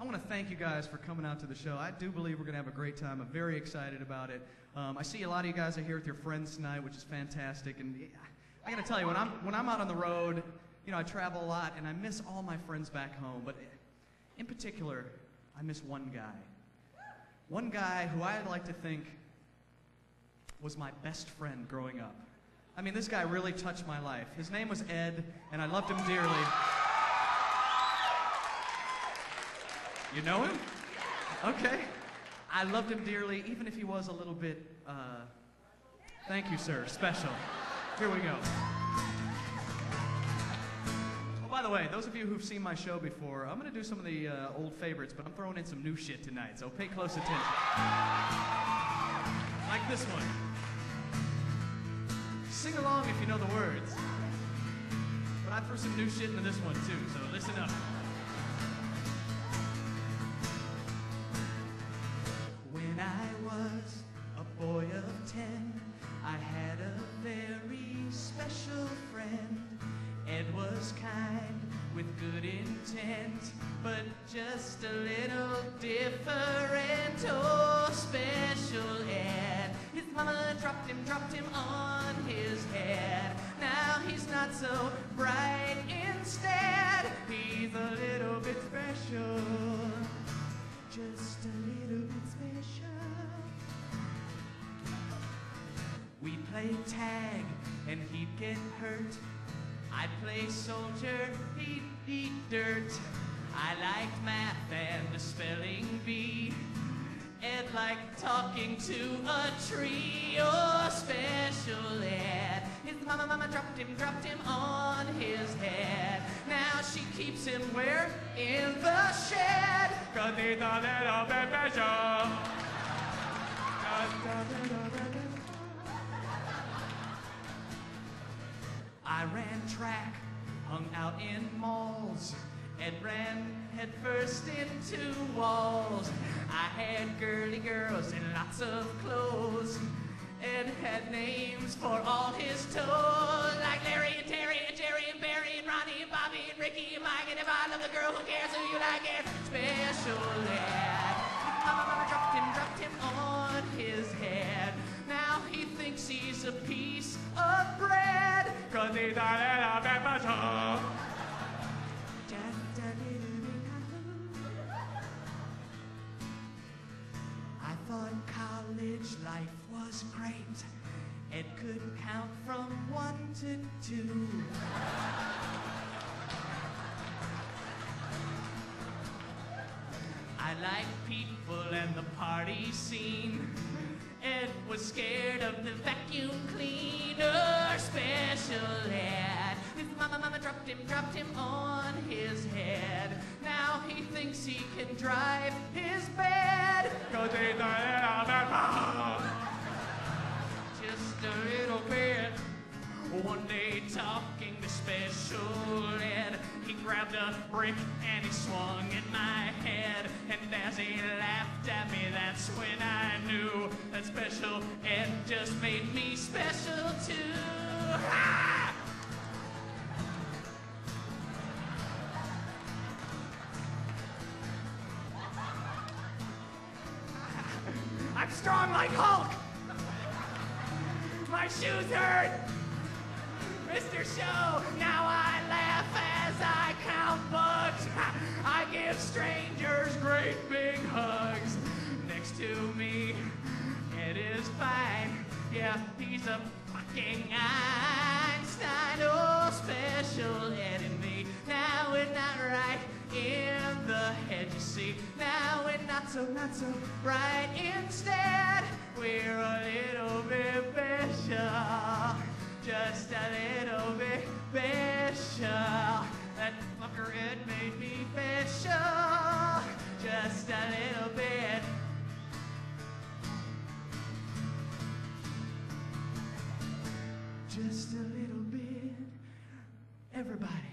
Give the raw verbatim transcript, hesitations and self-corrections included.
want to thank you guys for coming out to the show. I do believe we're going to have a great time. I'm very excited about it. Um, I see a lot of you guys are here with your friends tonight, which is fantastic. And I got to tell you, when I'm when I'm out on the road, you know, I travel a lot, and I miss all my friends back home. But in particular, I miss one guy. One guy who I'd like to think was my best friend growing up. I mean, this guy really touched my life. His name was Ed, and I loved him dearly. You know him? Okay. I loved him dearly, even if he was a little bit, uh, thank you, sir, special. Here we go. Oh, by the way, those of you who've seen my show before, I'm going to do some of the uh, old favorites, but I'm throwing in some new shit tonight, so pay close attention. Like this one. Sing along if you know the words. But I threw some new shit into this one, too, so listen up. When I was a boy of ten, I had a very special friend. Ed was kind with good intent, but just a little different. Oh, special Ed. His mama dropped him, dropped him on his head. Now he's not so bright instead. He's a little bit special. Just a little bit special. We played tag and he'd get hurt. I'd play soldier, he'd eat dirt. I liked math and the spelling bee. Ed liked talking to a tree. Oh, special Ed. His mama, mama dropped him, dropped him on his head. Now she keeps him where? In the shed. 'Cause he's a little bit special. I ran track, hung out in malls. Ed ran headfirst into walls. I had girly girls in lots of clothes. Ed had names for all his toes, like Larry and Terry and Jerry and Barry and Ronnie and Bobby and Ricky and Mike. And if I love the girl, who cares who you like? Ed, special Ed. Mama, mama dropped him, dropped him on his head. Now he thinks he's a piece of bread, 'cause he's a little bit special. Just a little bit. I thought college life was great. Ed could count from one to two. I like people and the party scene. Ed was scared of the vacuum cleaner. Special Ed. His mama, mama dropped him, dropped him on his head. Now he thinks he can drive his bed. 'Cause he's a little bit. Just a little bit. One day talking to special Ed, he grabbed a brick and he swung at my head. And as he laughed at me, that's when I knew that special Ed just made me special too. Ah! I'm strong like Hulk. My shoes hurt. Mister Show, now I laugh as I count bugs. I give strangers great big hugs. Next to me, it is fine. Yeah, he's a fucking Einstein. Oh, special Ed and me. Now we're not right in the head, you see. Now we're not so, not so bright. Instead, we're a little bit special. Just a little bit special. That fucker Ed made me special. Just a little bit. Just a little bit. Everybody.